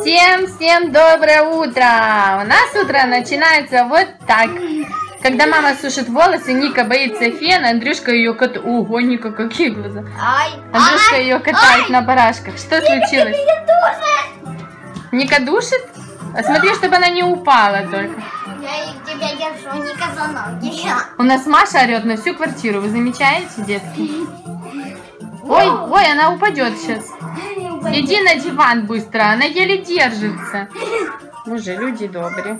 Всем доброе утро! У нас утро начинается вот так. Когда мама сушит волосы, Ника боится фена, Андрюшка ее катает. Ого, Ника, какие глаза. Андрюшка ее катает на барашках. Что случилось? Ника душит? А смотри, чтобы она не упала только. Я тебя держу, Ника, за ноги. У нас Маша орет на всю квартиру. Вы замечаете, детки? Ой, она упадет сейчас. Иди на диван быстро, она еле держится. Боже, люди добрые.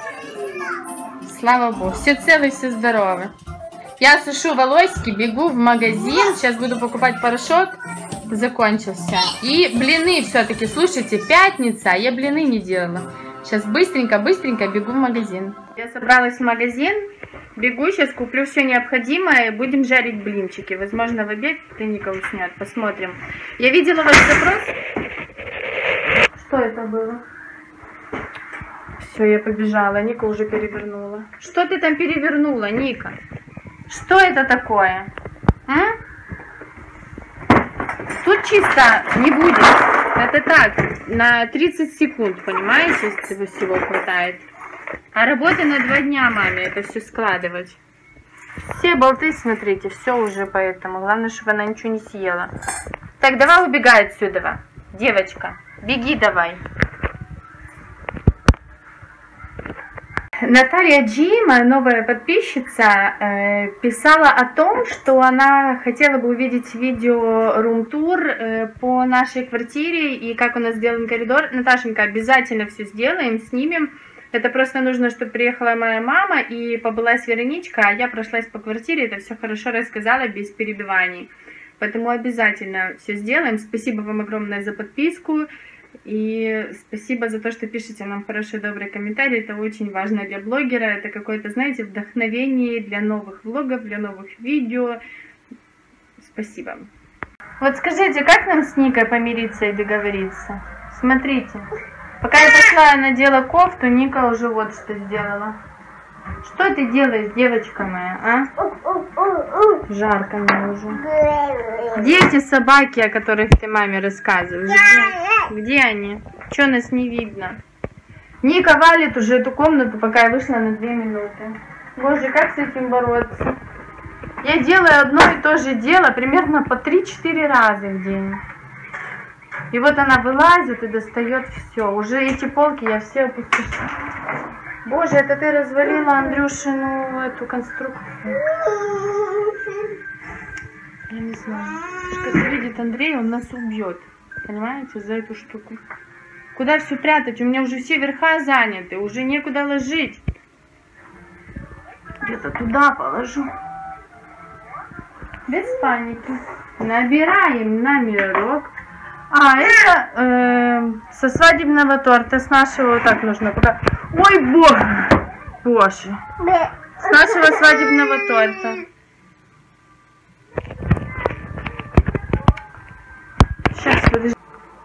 Слава Богу, все целы, все здоровы. Я сушу волосики, бегу в магазин. Сейчас буду покупать порошок. Закончился. И блины все-таки, слушайте, пятница, я блины не делала. Сейчас быстренько бегу в магазин. Я собралась в магазин. Бегу, сейчас куплю все необходимое. Будем жарить блинчики. Возможно, в обед Ника уснет. Посмотрим. Я видела ваш запрос. Что это было? Все, я побежала. Ника уже перевернула. Что ты там перевернула, Ника? Что это такое? Тут чисто не будет. Это так, на 30 секунд, понимаете, если всего хватает. А работа на 2 дня, маме, это все складывать. Все болты, смотрите, все уже поэтому. Главное, чтобы она ничего не съела. Так, давай убегай отсюда, девочка. Беги давай. Наталья Джи, моя новая подписчица, писала о том, что она хотела бы увидеть видео рум-тур по нашей квартире и как у нас сделан коридор. Наташенька, обязательно все сделаем, снимем. Это просто нужно, чтобы приехала моя мама и побылась Вероничка, а я прошлась по квартире, это все хорошо рассказала, без перебиваний. Поэтому обязательно все сделаем. Спасибо вам огромное за подписку. И спасибо за то, что пишете нам хорошие, добрые комментарии. Это очень важно для блогера. Это какое-то, знаете, вдохновение для новых влогов, для новых видео. Спасибо. Вот скажите, как нам с Никой помириться и договориться? Смотрите. Пока я пошла и надела кофту, Ника уже вот что сделала. Что ты делаешь, девочка моя, а? Жарко мне уже. Где эти собаки, о которых ты маме рассказываешь? Где они? Чё нас не видно? Ника валит уже эту комнату, пока я вышла на 2 минуты. Боже, как с этим бороться? Я делаю одно и то же дело примерно по 3-4 раза в день. И вот она вылазит и достает все. Уже эти полки я все опустошила. Боже, это ты развалила Андрюшину эту конструкцию. Я не знаю. Как видит Андрей, он нас убьет. Понимаете, за эту штуку. Куда все прятать? У меня уже все верха заняты. Уже некуда ложить. Где-то туда положу. Без паники. Набираем номерок. А, это со свадебного торта. С нашего вот так нужно пока. Ой, боже. С нашего свадебного торта. Сейчас, подожди.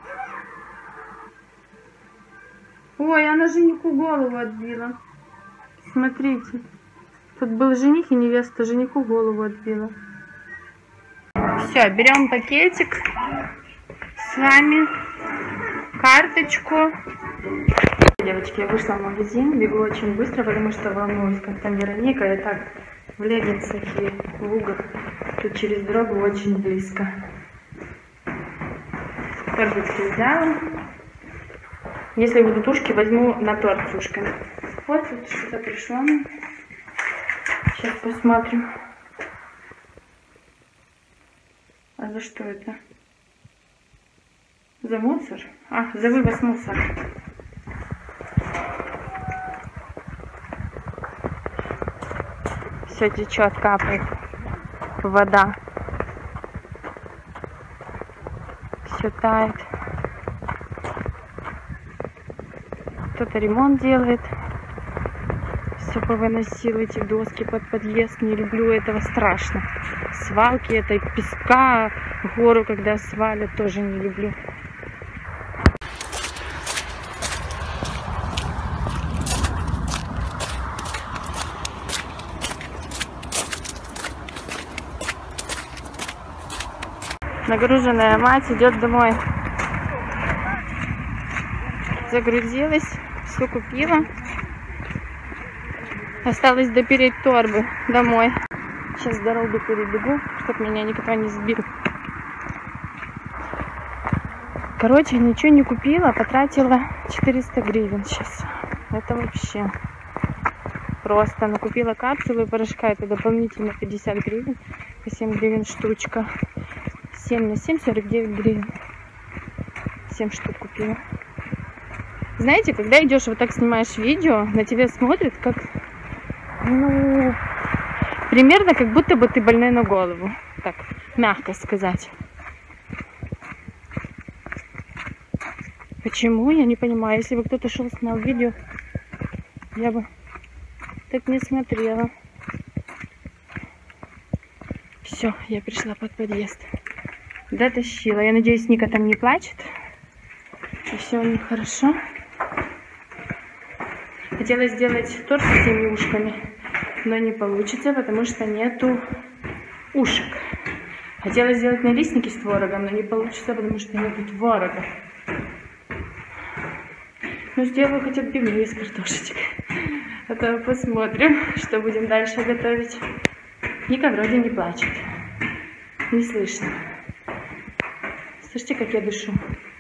Ой, она жениху голову отбила. Смотрите. Тут был жених и невеста. Жениху голову отбила. Все, берем пакетик. С вами карточку. Девочки, я вышла в магазин, бегу очень быстро, потому что волнуюсь, как там Вероника. Я так в леггинсах и в лугах. Тут через дорогу очень близко. Торбочки взяла. Если будут ушки, возьму на торт с ушками. Вот тут что-то пришло. Сейчас посмотрим. А за что это? За мусор? А, за вывоз мусора. Все течет, капает вода. Все тает. Кто-то ремонт делает. Все повыносил эти доски под подъезд. Не люблю этого, страшно. Свалки этой песка, гору, когда свалят, тоже не люблю. Нагруженная мать идет домой. Загрузилась, все купила. Осталось допереть торбы домой. Сейчас дорогу перебегу, чтобы меня никто не сбил. Короче, ничего не купила, потратила 400 гривен сейчас. Это вообще просто. Накупила капсулы порошка, это дополнительно 50 гривен. По 7 гривен штучка. 7 на 7, 49 гривен. 7 штук купила. Знаете, когда идешь вот так снимаешь видео, на тебя смотрят как, ну, примерно как будто бы ты больной на голову. Так, мягко сказать. Почему? Я не понимаю. Если бы кто-то шел снял видео, я бы так не смотрела. Все, я пришла под подъезд. Дотащила. Я надеюсь, Ника там не плачет. И все у них хорошо. Хотела сделать торт с 7 ушками, но не получится, потому что нету ушек. Хотела сделать налистники с творогом, но не получится, потому что нету творога. Ну, сделаю хотя бы пивные с картошечкой. А то посмотрим, что будем дальше готовить. Ника вроде не плачет. Не слышно. Слышите, как я дышу?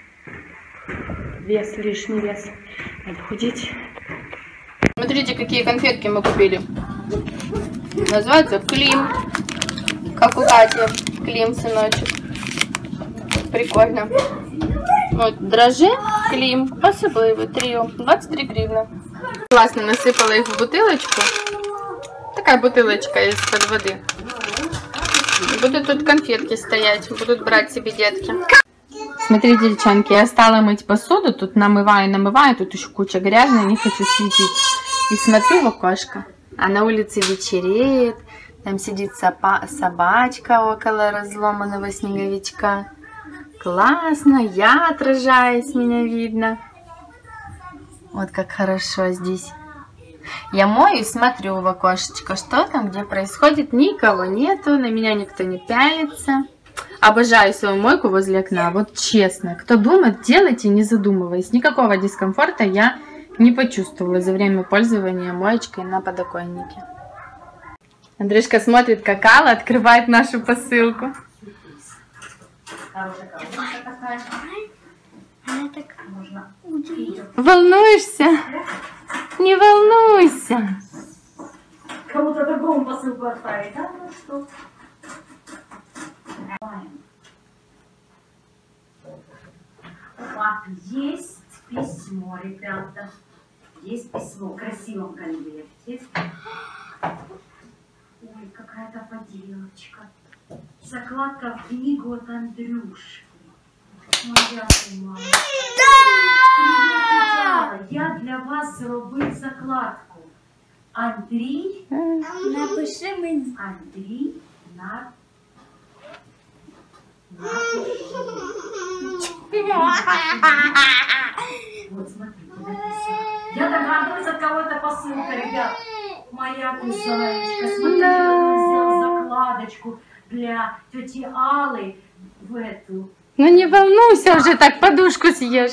Вес, лишний вес. Надо худеть. Смотрите, какие конфетки мы купили. Называется Клим. Как у Кати. Клим, сыночек. Прикольно. Вот, дрожжи, Клим, особливо, трио, 23 гривны. Классно насыпала их в бутылочку. Такая бутылочка из-под воды. Будут тут конфетки стоять, будут брать себе детки. Смотрите, девчонки, я стала мыть посуду, тут намываю, тут еще куча грязной, не хочу светить. И смотрю в окошко, а на улице вечереет, там сидит собачка около разломанного снеговичка. Классно, я отражаюсь, меня видно. Вот как хорошо здесь. Я мою и смотрю в окошечко, что там, где происходит. Никого нету, на меня никто не пялится. Обожаю свою мойку возле окна, вот честно. Кто думает, делайте, не задумываясь. Никакого дискомфорта я не почувствовала за время пользования моечкой на подоконнике. Андрюшка смотрит, как Алла открывает нашу посылку. Волнуешься? Не волнуйся. Кому-то другому посылку оставить, да? Ну что? Опа, есть письмо, ребята. Есть письмо в красивом конверте. Ой, какая-то поделочка. Закладка в книгу от Андрюшки. Моя ты мама. Я для вас зробив закладку. Андрій. Напиши мені. Андрій Вот, смотрите, написано. Я догадываюсь, от кого это посылка, ребят. Моя ты зайчка. Смотрите, он сделал закладочку для тети Аллы в эту. Ну не волнуйся уже, так подушку съешь.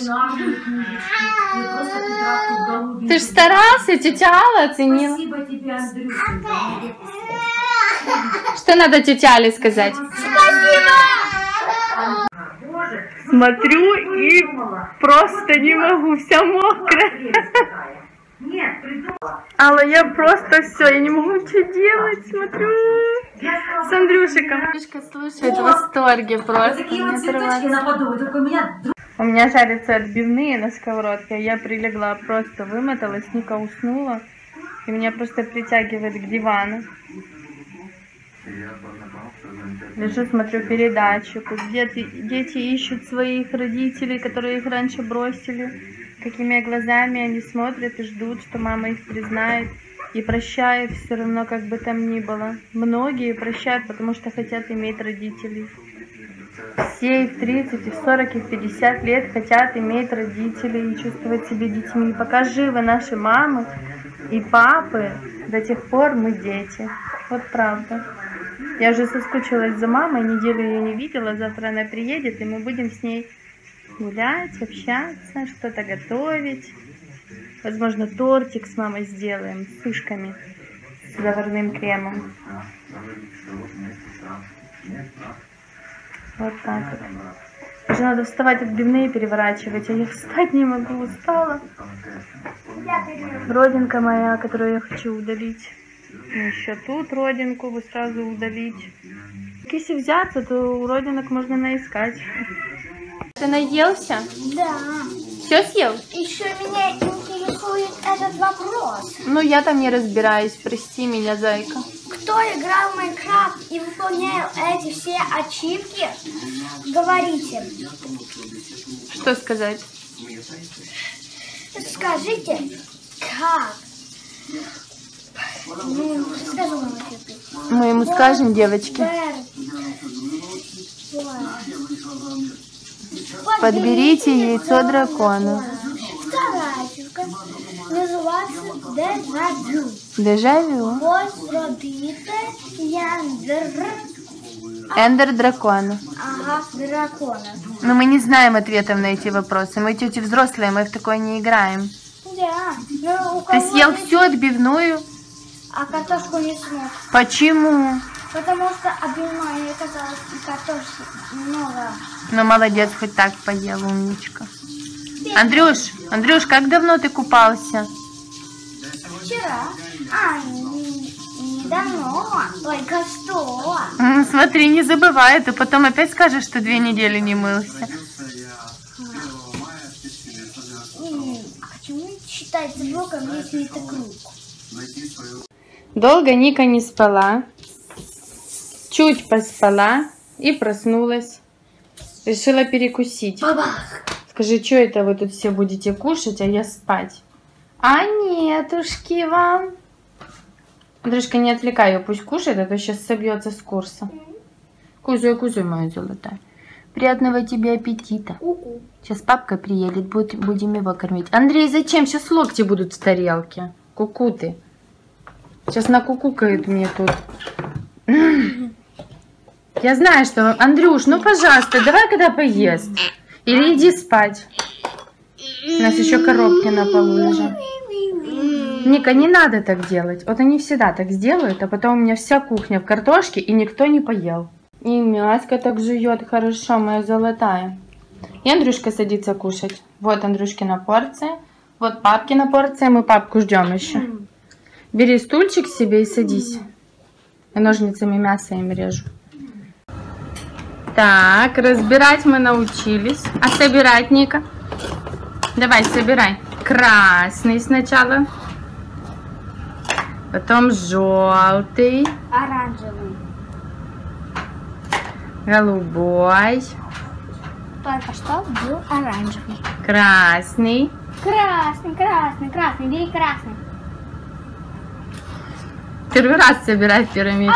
Ты ж старался, тетя Алла оценила. Спасибо тебе, Андрюша. Что надо тете Алле сказать? Спасибо! Смотрю и просто не могу, вся мокрая. Нет, придумала. Алла, я просто все, я не могу ничего делать, смотрю. С Андрюшиком. Андрюшка слушает в восторге просто. Такие вот цветочки на подову, только у меня... У меня жарятся отбивные на сковородке. Я прилегла, просто вымоталась, Ника уснула. И меня просто притягивает к дивану. Лежу, смотрю передачу. Дети ищут своих родителей, которые их раньше бросили. Какими глазами они смотрят и ждут, что мама их признает. И прощает все равно, как бы там ни было. Многие прощают, потому что хотят иметь родителей. Все и в 30, и в 40, и в 50 лет хотят иметь родителей и чувствовать себя детьми. Пока живы наши мамы и папы, до тех пор мы дети. Вот правда. Я уже соскучилась за мамой, неделю ее не видела, завтра она приедет, и мы будем с ней гулять, общаться, что-то готовить. Возможно, тортик с мамой сделаем с сушками, с заварным кремом. Вот так вот. Уже надо вставать, отбивные переворачивать, а я встать не могу, устала. Родинка моя, которую я хочу удалить. И еще тут родинку бы сразу удалить. Если взяться, то родинок можно наискать. Ты наелся? Да. Все съел? Еще меня интересует этот вопрос. Ну, я там не разбираюсь, прости меня, зайка. Кто играл в Майнкрафт и выполнял эти все ачивки? Говорите. Что сказать? Скажите, как? Ну, скажи нам ответы. Мы ему скажем, девочки. Подберите яйцо дракона. Вторая ачивка называется дежавю. Дежавю. Возродите Эндер дракона. Ага, дракона. Но мы не знаем ответов на эти вопросы. Мы тети взрослые, мы в такое не играем. Да. Ну, у Ты кого съел есть- всю отбивную? А картошку не смог. Почему? Потому что отбивной оказалось и картошки много. Ну, молодец, хоть так поел, умничка. Андрюш, как давно ты купался? Вчера. Недавно. Только что. Смотри, не забывай, ты потом опять скажешь, что 2 недели не мылся. А почему считается блоком, если это круг? Долго Ника не спала. Чуть поспала и проснулась. Решила перекусить. Бабах! Скажи, что это вы тут все будете кушать, а я спать? А нетушки вам. Андрюшка, не отвлекай ее, пусть кушает, а то сейчас собьется с курса. Кузя, моя золотая. Приятного тебе аппетита. У-у. Сейчас папка приедет, будем его кормить. Андрей, зачем? Сейчас локти будут в тарелке. Ку-ку ты. Сейчас накукукает мне тут. Я знаю, что... Андрюш, ну пожалуйста, давай когда поест. Или иди спать. У нас еще коробки на полу лежат. Ника, не надо так делать. Вот они всегда так сделают, а потом у меня вся кухня в картошке, и никто не поел. И мяско так жует хорошо, моя золотая. И Андрюшка садится кушать. Вот Андрюшкина порция. Вот папкина порция. Мы папку ждем еще. Бери стульчик себе и садись. Я ножницами мясо им режу. Так, разбирать мы научились. А собирать, Ника? Давай, собирай. Красный сначала. Потом желтый. Оранжевый. Голубой. Только что был оранжевый. Красный. Красный. Бери красный. Первый раз собирать пирамидку.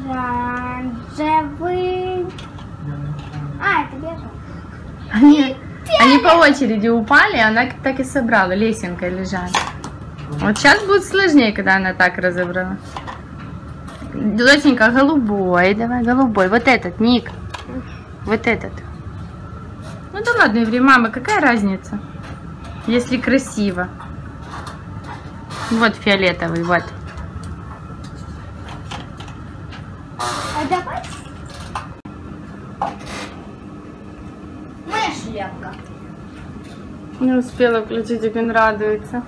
Оранжевый. Это бежал. Они по очереди упали, она так и собрала. Лесенкой лежат. Вот сейчас будет сложнее, когда она так разобрала. Доченька, голубой. Давай, голубой. Вот этот, Ник. Вот этот. Ну да ладно, Еврей, мама, какая разница? Если красиво. Вот фиолетовый, вот. Давай. Моя шляпка. Не успела включить, как он радуется.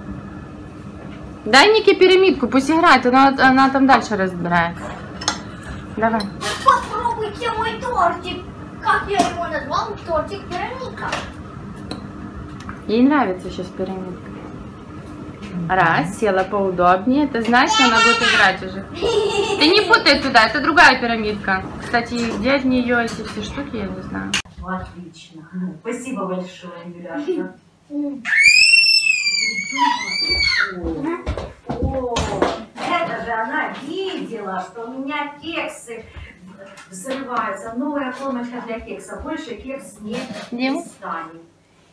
Дай Нике пирамидку, пусть играет, она там дальше разбирает. Давай. Попробуйте мой тортик. Как я его назвал? Тортик пирамидка. Ей нравится сейчас пирамидка. Раз, села поудобнее. Ты знаешь, что она будет играть уже. Ты не путай туда, это другая пирамидка. Кстати, где от нее эти все штуки, я не знаю. Отлично. Спасибо большое, Юляшка. О, это же она видела, что у меня кексы взрываются. Новая формочка для кекса. Больше кекс не станет.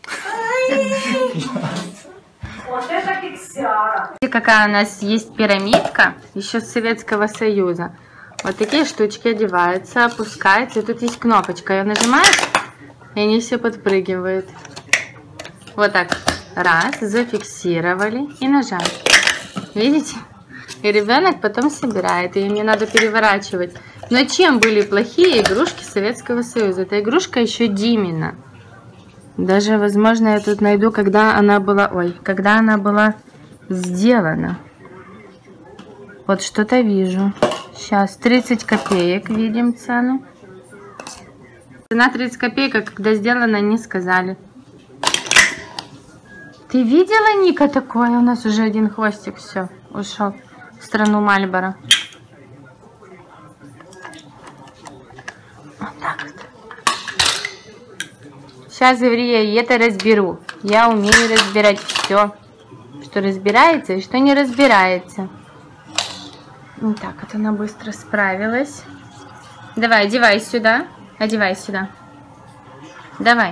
Вот это кексяра. Какая у нас есть пирамидка, еще с Советского Союза. Вот такие штучки одеваются, опускаются. И тут есть кнопочка. Ее нажимаешь, И они все подпрыгивают. Вот так. Раз, зафиксировали и нажали. Видите? И ребенок потом собирает. И мне надо переворачивать. Но чем были плохие игрушки Советского Союза? Эта игрушка еще Димина. Даже, возможно, я тут найду, когда она была... Ой, когда она была сделана. Вот что-то вижу. Сейчас 30 копеек видим цену. Цена 30 копеек, а когда сделана, не сказали. Ты видела, Ника, такое? У нас уже один хвостик, все, ушел в страну Мальборо. Вот так вот. Сейчас, Еврия, я это разберу. Я умею разбирать все, что разбирается и что не разбирается. Вот так вот она быстро справилась. Давай, одевай сюда. Одевай сюда. Давай.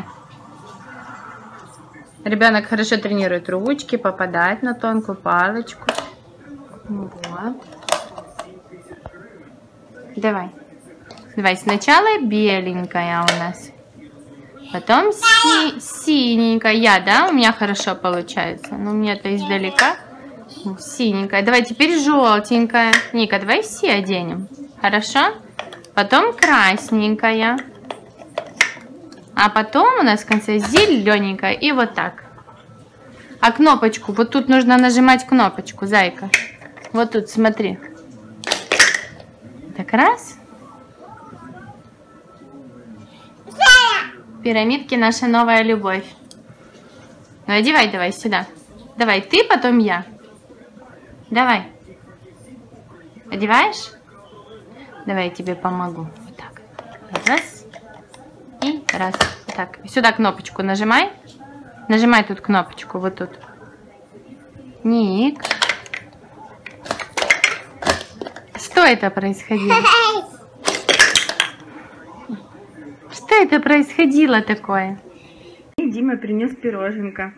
Ребенок хорошо тренирует ручки, попадает на тонкую палочку. Вот. Давай. Давай, сначала беленькая у нас. Потом синенькая. Да, у меня хорошо получается. Но у меня это издалека. Синенькая. Давай теперь желтенькая. Ника, давай все оденем. Хорошо? Потом красненькая. А потом у нас в конце зелененькая. И вот так. А кнопочку, вот тут нужно нажимать кнопочку, зайка. Вот тут, смотри. Так, раз. Пирамидки наша новая любовь. Ну, одевай давай сюда. Давай ты, потом я. Давай. Одеваешь? Давай я тебе помогу. Вот так. Раз. И раз. Вот так. Сюда кнопочку нажимай. Нажимай тут кнопочку. Вот тут. Ник. Что это происходило? Что это происходило такое? И Дима принес пироженка.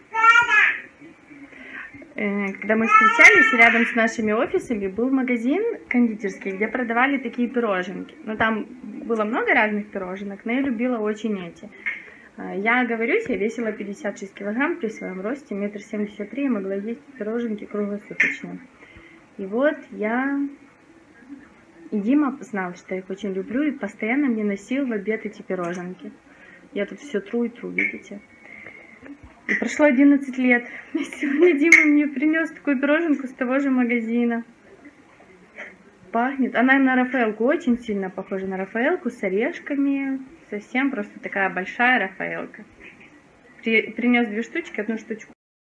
Когда мы встречались, рядом с нашими офисами был магазин кондитерский, где продавали такие пироженки. Но там было много разных пироженок, но я любила очень эти. Я оговорюсь, я весила 56 килограмм при своем росте, 1,73 м, и могла есть пироженки круглосуточно. И вот я... И Дима знал, что я их очень люблю, и постоянно мне носил в обед эти пироженки. Я тут все тру и тру, видите? И прошло 11 лет. И сегодня Дима мне принес такую пироженку с того же магазина. Пахнет. Она на Рафаэлку очень сильно похожа на Рафаэлку, с орешками. Совсем просто такая большая Рафаэлка. Принес 2 штучки, 1 штучку.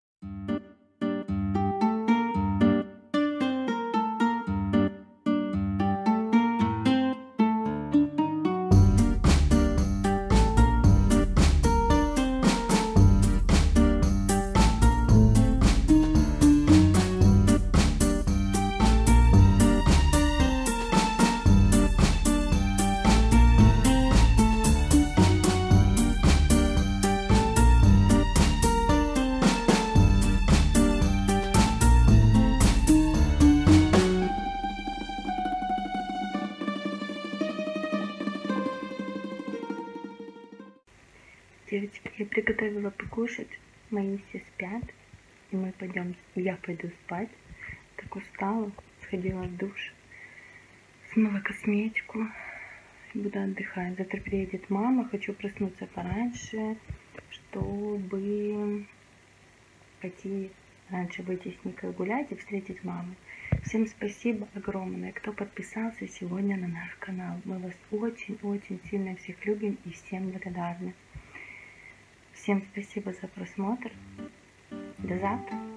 Девочки, я приготовила покушать, мои все спят, и мы пойдем, я пойду спать. Так устала, сходила в душ, смыла косметику, буду отдыхать. Завтра приедет мама, хочу проснуться пораньше, чтобы пойти раньше выйти с Никой гулять и встретить маму. Всем спасибо огромное, кто подписался сегодня на наш канал. Мы вас очень-очень сильно всех любим и всем благодарны. Всем спасибо за просмотр. До завтра.